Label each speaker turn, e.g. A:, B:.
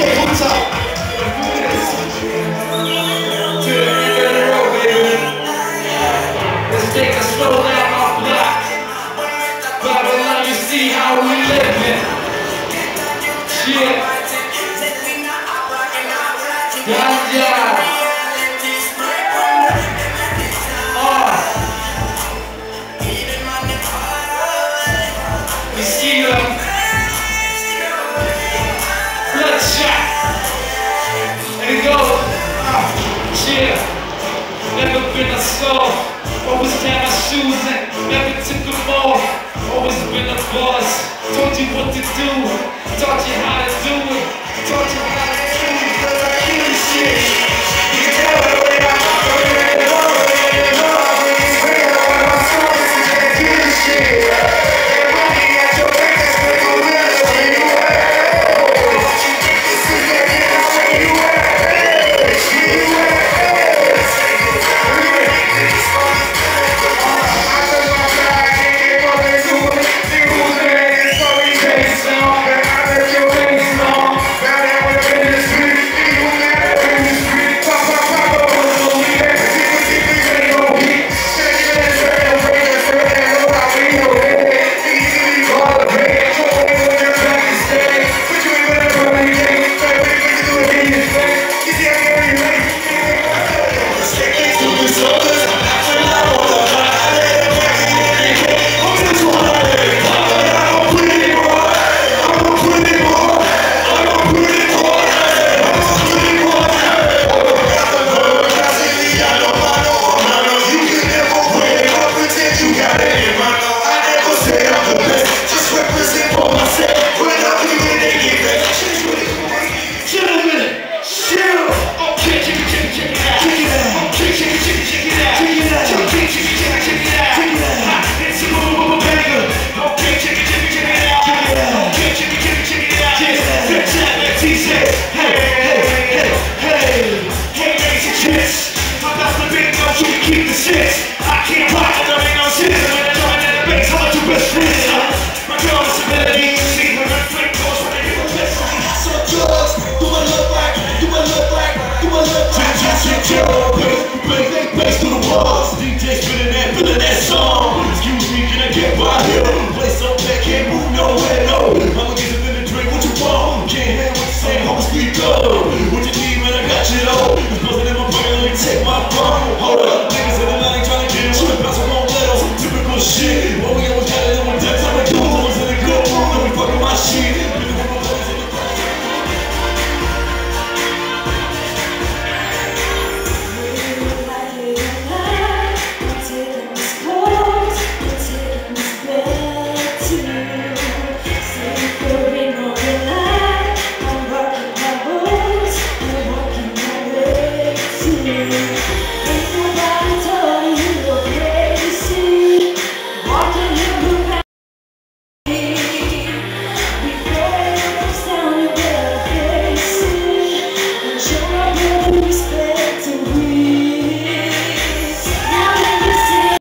A: what's up? To the end of the road, baby. Let's take a slow down our block. Babylon, you see how we living. Yeah. Ganja. You see them. Bloodshot. There you go. Yeah. Never been a soul. Always had my shoes and never took them off. Always been a boss. Told you what to do. Taught you how to do it. Taught you how to do it. Cause I kill this shit. You can tell the way I'm
B: Play so back, can't move nowhere, no. I'ma get